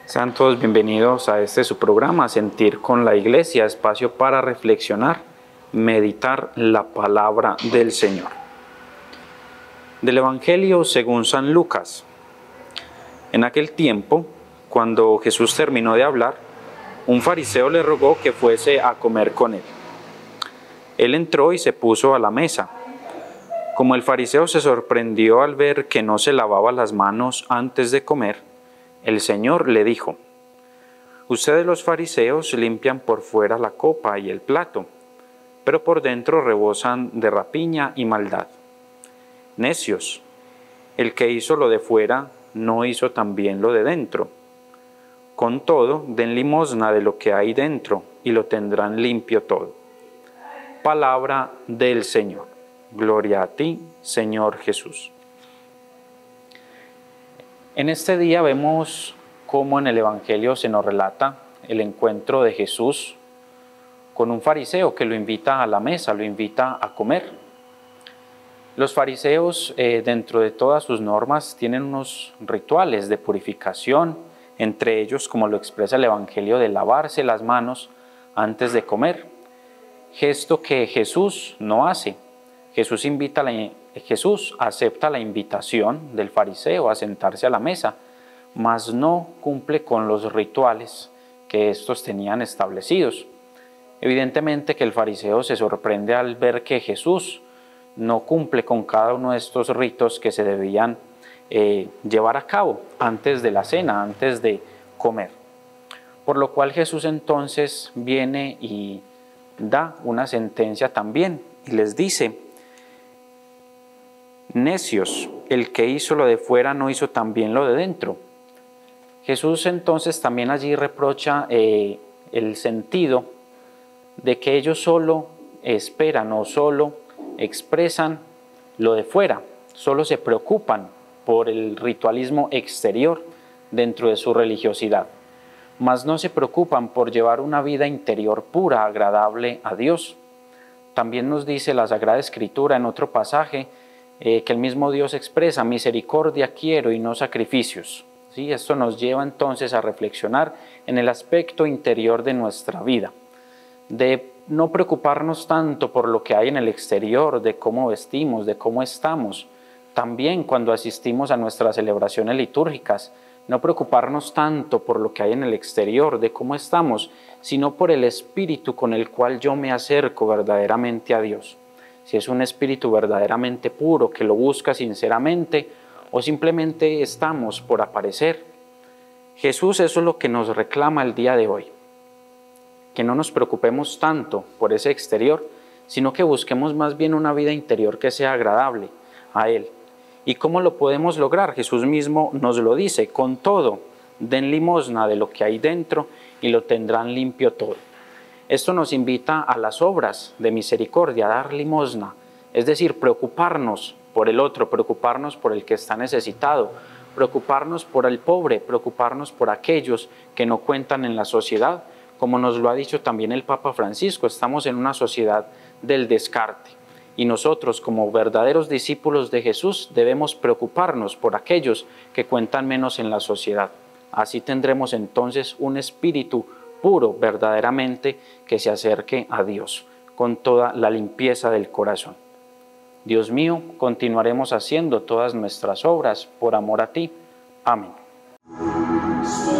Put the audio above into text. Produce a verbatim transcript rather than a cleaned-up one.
Sean todos bienvenidos a este su programa, Sentir con la Iglesia, espacio para reflexionar, meditar la palabra del Señor. Del Evangelio según San Lucas. En aquel tiempo, cuando Jesús terminó de hablar, un fariseo le rogó que fuese a comer con él. Él entró y se puso a la mesa. Como el fariseo se sorprendió al ver que no se lavaba las manos antes de comer, el Señor le dijo: ustedes los fariseos limpian por fuera la copa y el plato, pero por dentro rebosan de rapiña y maldad. Necios, el que hizo lo de fuera no hizo también lo de dentro. Con todo, den limosna de lo que hay dentro y lo tendrán limpio todo. Palabra del Señor. Gloria a ti, Señor Jesús. En este día vemos cómo en el Evangelio se nos relata el encuentro de Jesús con un fariseo que lo invita a la mesa, lo invita a comer. Los fariseos, eh, dentro de todas sus normas, tienen unos rituales de purificación, entre ellos, como lo expresa el Evangelio, de lavarse las manos antes de comer, gesto que Jesús no hace. Jesús, invita a la, Jesús acepta la invitación del fariseo a sentarse a la mesa, mas no cumple con los rituales que estos tenían establecidos. Evidentemente que el fariseo se sorprende al ver que Jesús no cumple con cada uno de estos ritos que se debían eh, llevar a cabo antes de la cena, antes de comer. Por lo cual Jesús entonces viene y da una sentencia también y les dice: necios, el que hizo lo de fuera no hizo también lo de dentro. Jesús entonces también allí reprocha eh, el sentido de que ellos solo esperan o solo expresan lo de fuera, solo se preocupan por el ritualismo exterior dentro de su religiosidad, mas no se preocupan por llevar una vida interior pura, agradable a Dios. También nos dice la Sagrada Escritura en otro pasaje eh, que el mismo Dios expresa: misericordia quiero y no sacrificios. ¿Sí? Esto nos lleva entonces a reflexionar en el aspecto interior de nuestra vida, de no preocuparnos tanto por lo que hay en el exterior, de cómo vestimos, de cómo estamos. También cuando asistimos a nuestras celebraciones litúrgicas, no preocuparnos tanto por lo que hay en el exterior, de cómo estamos, sino por el espíritu con el cual yo me acerco verdaderamente a Dios. Si es un espíritu verdaderamente puro, que lo busca sinceramente, o simplemente estamos por aparecer. Jesús eso es lo que nos reclama el día de hoy. Que no nos preocupemos tanto por ese exterior, sino que busquemos más bien una vida interior que sea agradable a Él. ¿Y cómo lo podemos lograr? Jesús mismo nos lo dice: con todo, den limosna de lo que hay dentro y lo tendrán limpio todo. Esto nos invita a las obras de misericordia, a dar limosna, es decir, preocuparnos por el otro, preocuparnos por el que está necesitado, preocuparnos por el pobre, preocuparnos por aquellos que no cuentan en la sociedad. Como nos lo ha dicho también el Papa Francisco, estamos en una sociedad del descarte y nosotros, como verdaderos discípulos de Jesús, debemos preocuparnos por aquellos que cuentan menos en la sociedad. Así tendremos entonces un espíritu puro verdaderamente que se acerque a Dios con toda la limpieza del corazón. Dios mío, continuaremos haciendo todas nuestras obras por amor a ti. Amén.